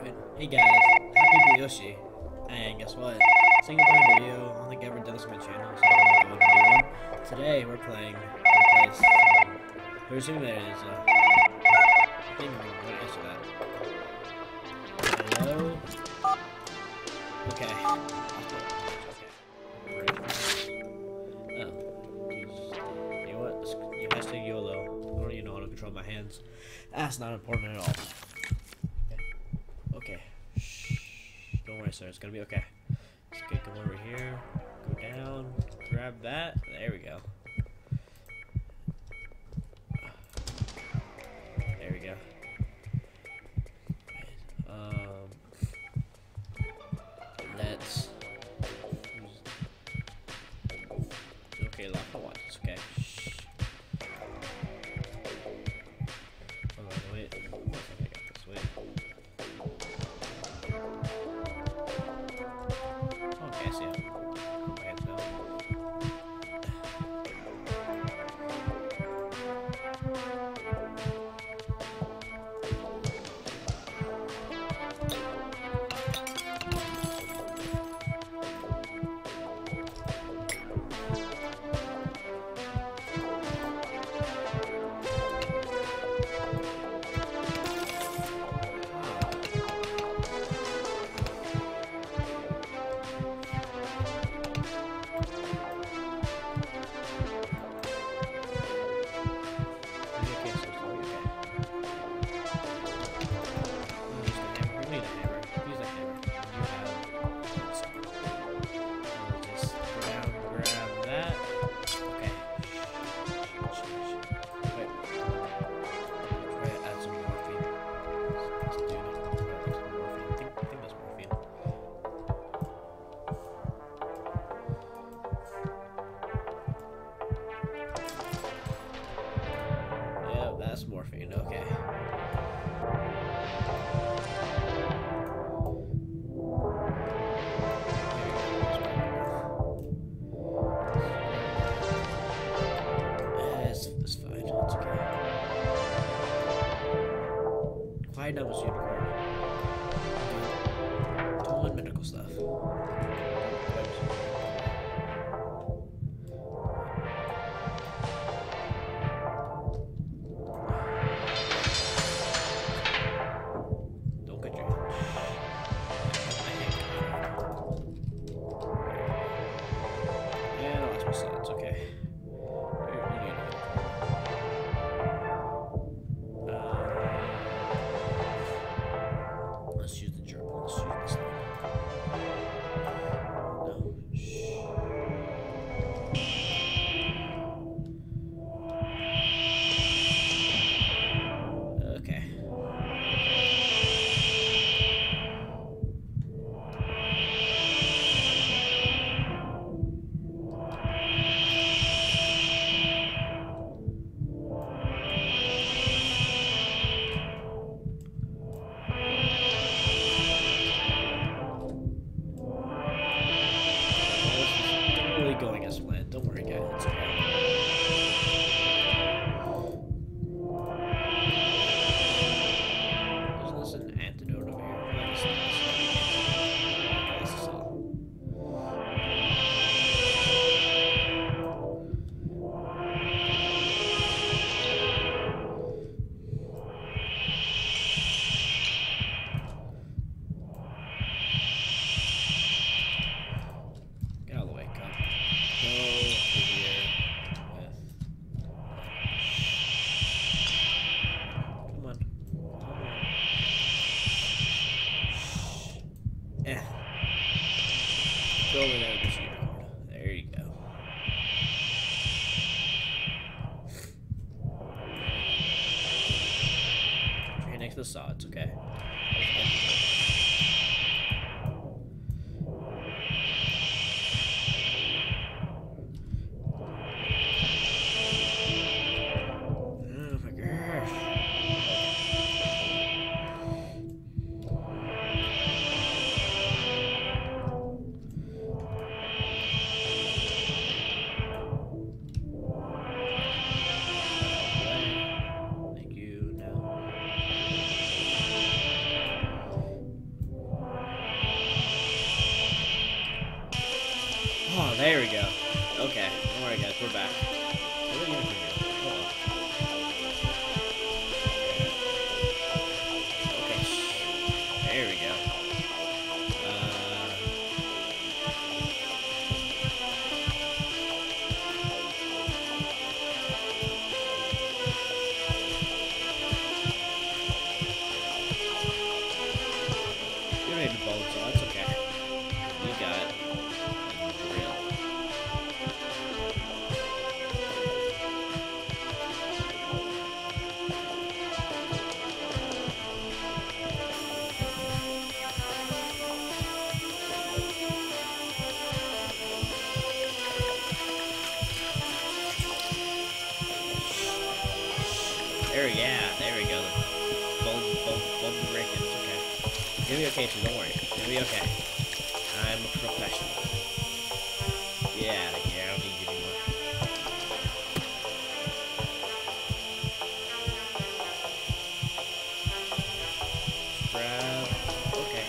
Hey guys, happyblueyoshi, and guess what? Single player video. I don't think I've ever done this on my channel, so I'm going to do one. Today we're playing Replace. We're assuming that it is I think what is that? Hello? Okay. Oh. You know what? You hashtag YOLO. I don't even know how to control my hands. That's not important at all. Okay. Shh. Don't worry, sir. It's gonna be okay. Let's get going over here. Go down. Grab that. There we go. There we go. Let's. Okay, lock the watch. It's okay. Shh. Hold on, wait. I got this. Wait. Okay, I see it. Put my hands down. That's morphine, okay. It's fine, it's okay. Quiet now was unicorn. Doing medical stuff. It's okay. Let's use the gerbil. Let's use this thing. No. Shh. Okay. Going as planned. Don't worry, guys. It's okay. Isn't this an antidote over here? This is all. Get out of the way, come. Go over here with. Come on. Yeah. Go over there with this unicorn. There you go. Right next to the saw, it's okay. we go. Okay, don't worry guys, we're back. What are we gonna do? Hold on. Okay, there we go. You don't need the bolt, so that's okay. We got a drill. There we go. Bolt the break-ins, okay. It's gonna be okay, so don't worry. It's gonna be okay. I'm a professional. Get out of here, I don't need you anymore. Grab. Okay.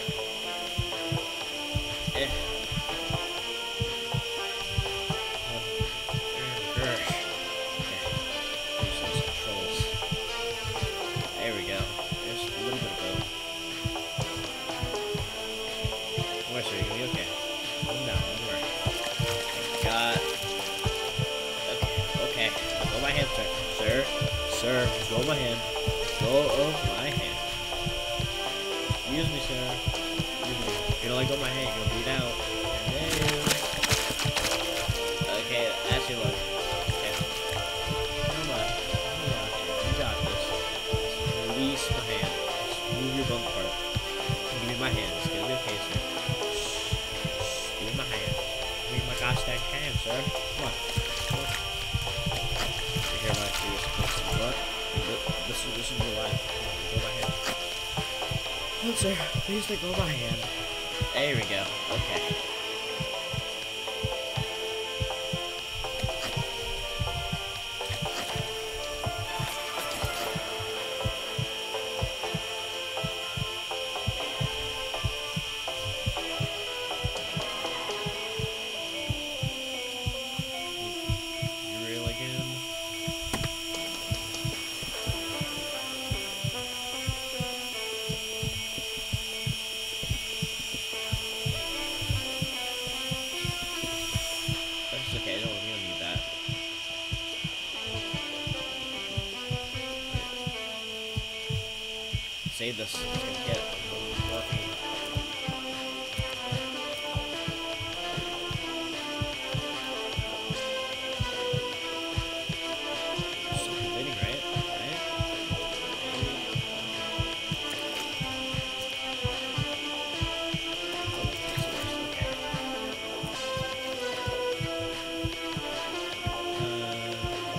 There we go. There's a little bit of both. Don't worry, sir. You're gonna be okay. Calm down. Don't worry. Got. Okay. Let go of my hand, sir. Sir. Let go of my hand. Go of my hand. Excuse me, sir. Excuse me. If you don't let go of my hand, you're gonna bleed out. Okay, that's your luck. Okay. Come on. You got this. Release my hand. Just move your bump part. Give me my hand. It's gonna be okay, sir. Shh. Give me my hand. Give me my gosh dang hand, sir. Come on. You hear my serious what? This is your life. Go my hand. Oh, sir. Please let go of my hand. There we go. Okay. Okay, we don't need that. Save this. It's gonna get morphine. Still bleeding, right?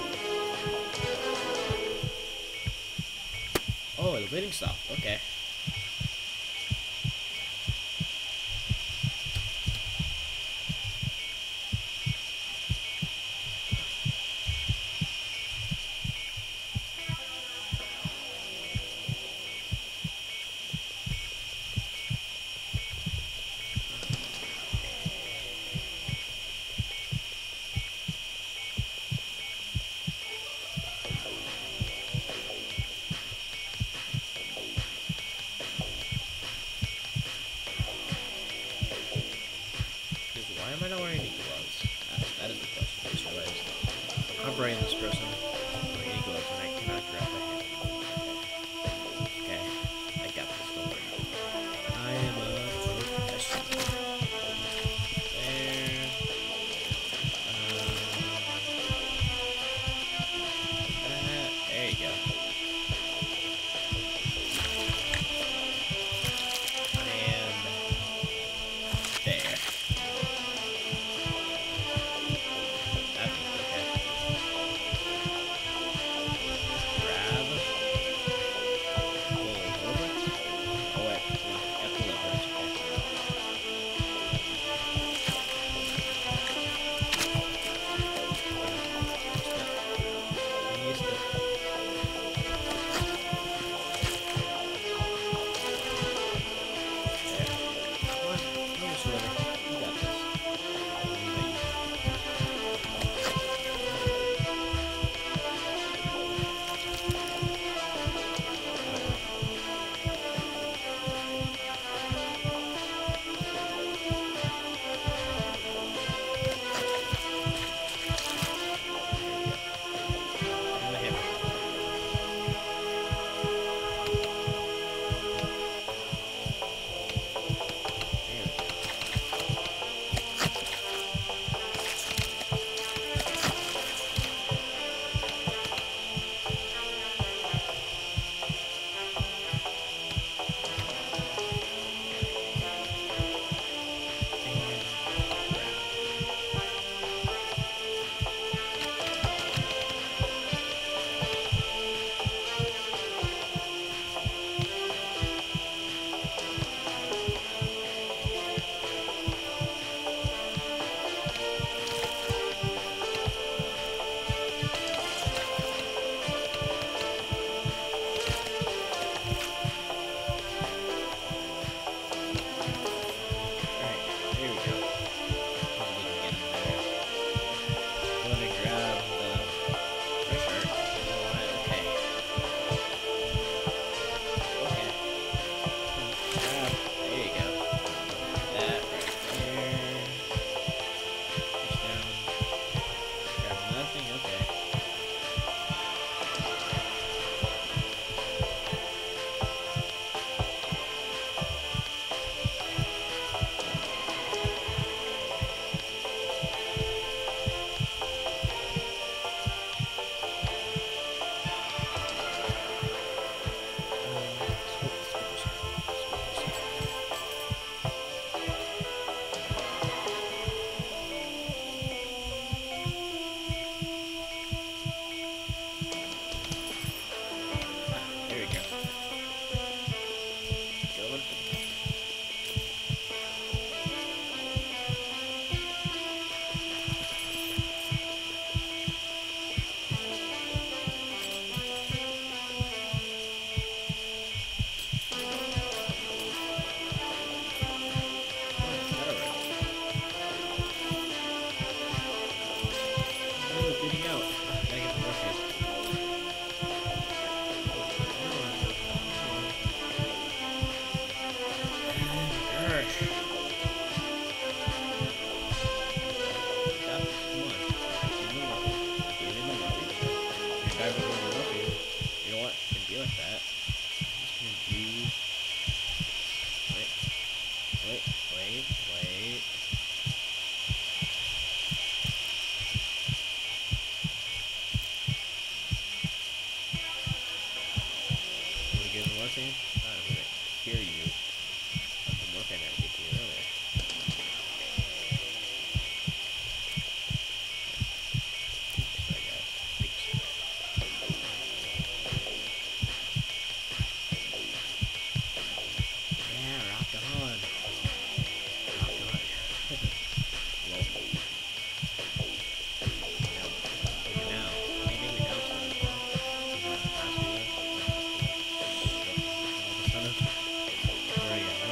Oh, the bleeding stopped. Okay.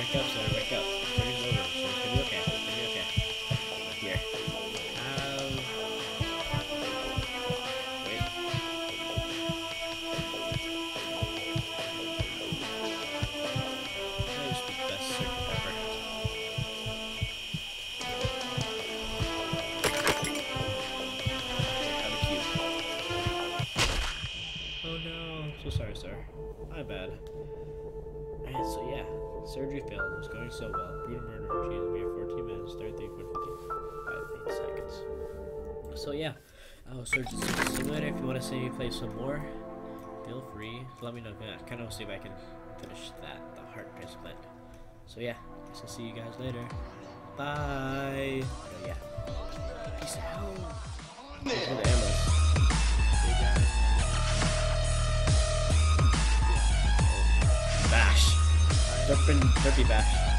Wake up, sir. Wake up. Surgery's over. So it's gonna be okay. It's gonna be okay. Here. Wait. That is the best surgery ever. How cute. Oh no. I'm so sorry, sir. My bad. And so yeah, surgery failed. It was going so well. Brutal murder. Jeez, we have 14 minutes, 33.58 seconds. So yeah, Surgeon Simulator. If you want to see me play some more, feel free. Let me know. I kind of want to see if I can finish the heart transplant. So yeah, guess I'll see you guys later. Bye. Oh, yeah. Peace out. Thanks for the ammo. Bash. Derpy bash.